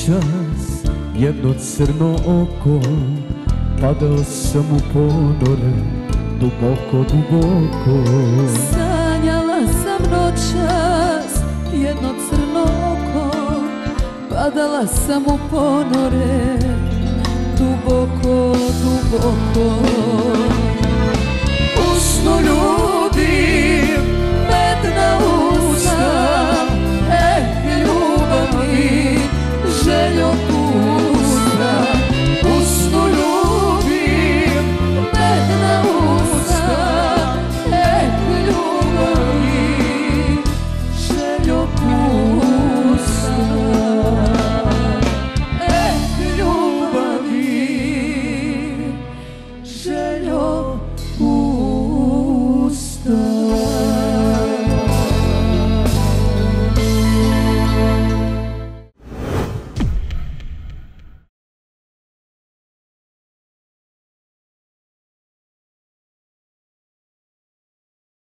noćas jedno crno oko, padao sam u ponore, duboko, duboko. Sanjala sam noćas jedno crno oko, padala sam u ponore, duboko, duboko. U snu